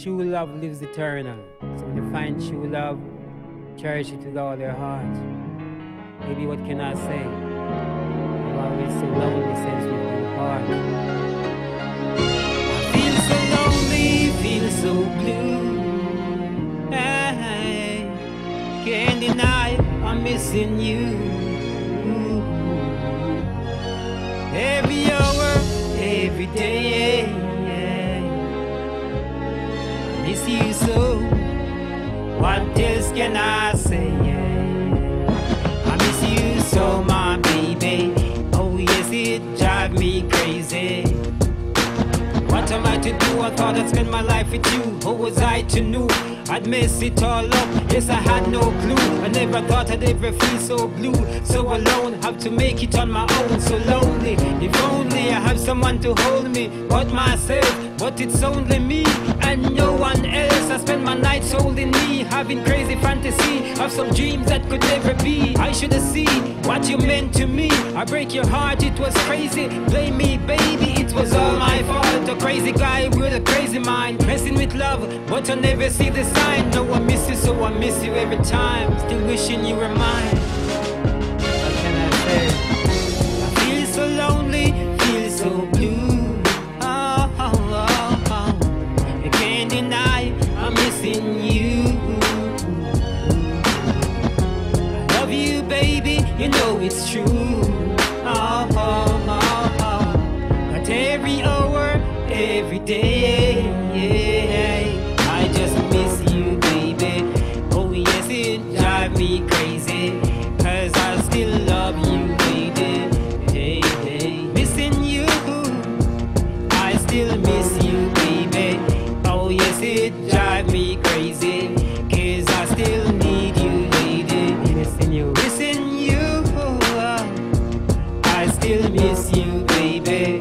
true love lives eternal. So when you find true love, cherish it with all your heart. Maybe what can I say? I'm always so lonely since we've been apart. I feel so lonely, feel so blue. I can't deny I'm missing you. Every hour, every day, I miss you so. What else can I say? I miss you so, my baby. Oh yes, it drives me crazy. What am I to do? I thought I'd spend my life with you. Who was I to know I'd mess it all up? Yes, I had no clue. I never thought I'd ever feel so blue, so alone. Have to make it on my own, so lonely. If only I have someone to hold me, but myself. But it's only me and no one else. I spend my nights holding me, having crazy fantasy of some dreams that could never be. I should have seen what you meant to me. I break your heart, it was crazy. Blame me, baby, it was all my fault. A crazy guy with a crazy mind, messing with love, but I never see the sign. No, I miss you, so I miss you every time. Still wishing you were mine. What can I say? I feel so lonely, feel so blue. I can't deny I'm missing you. I love you, baby, you know it's true. But every hour, every day, I just miss you, baby. Oh yes, it drives me crazy, 'cause I still love you, baby. Missing you, I still miss you, baby. Oh yes, it drives me crazy, 'cause I still need you, lady. Missing you, I still miss you, baby.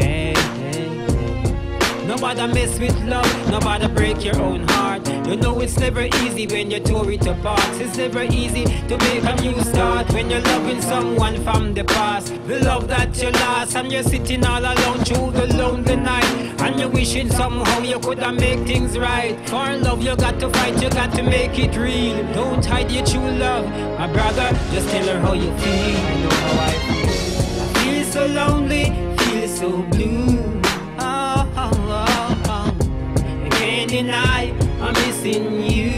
Nobody mess with love, nobody break your own heart. You know it's never easy when you tore it apart. It's never easy to make a new start when you're loving someone from the past. The love that you lost, and you're sitting all alone through the lonely night, and you're wishing somehow you could have make things right. For love you got to fight, you got to make it real. Don't hide your true love, my brother, just tell her how you feel. I know how I feel. I feel so lonely, feel so blue. I can't deny I'm missing you.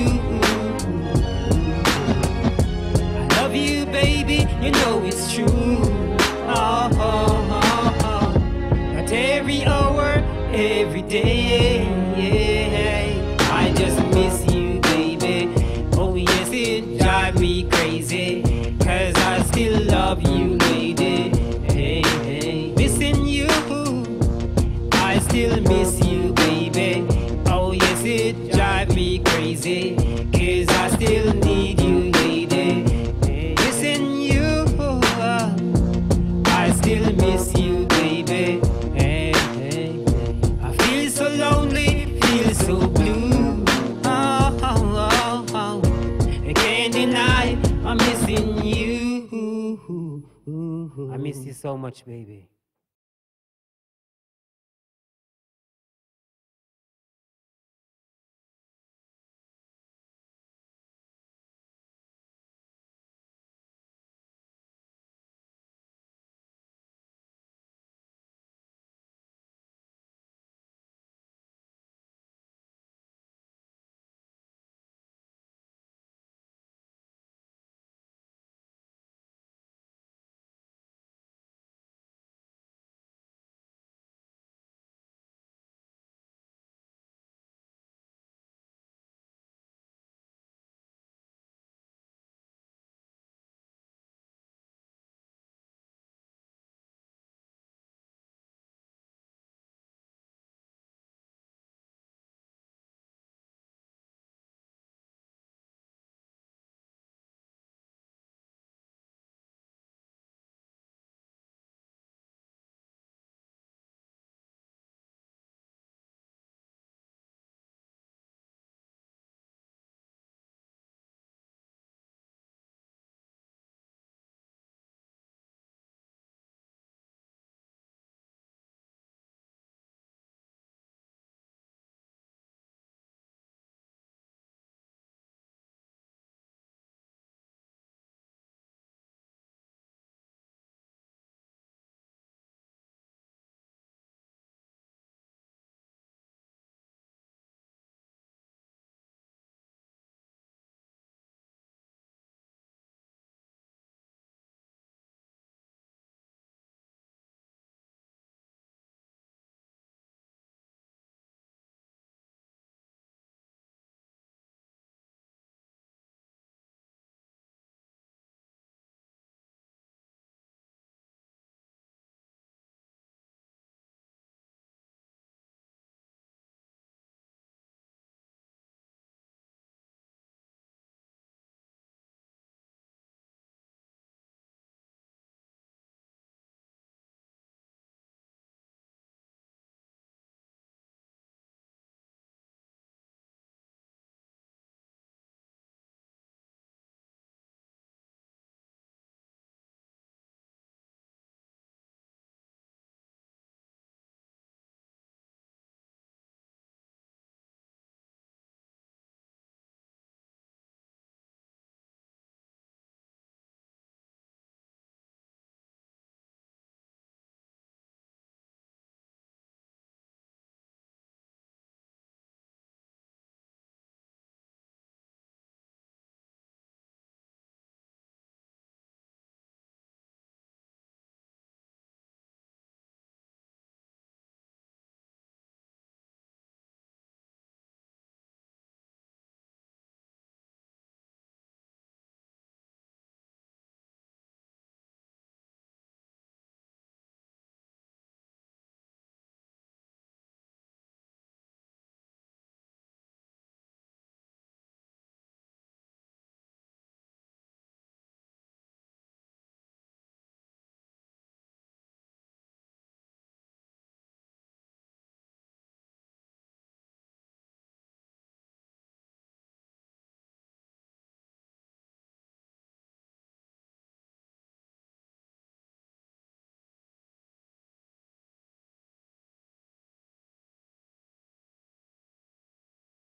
I love you, baby, you know it's true. But every hour, every day, I just miss you, baby. Oh yes, it drives me crazy, 'cause I still love you, lady. Missing you, I still miss you, baby. Oh yes, it drives me crazy, 'cause I still need you, lady. Missing you, I still miss you, baby. I feel so lonely, feel so blue. I can't deny I'm missing you. I miss you so much, baby.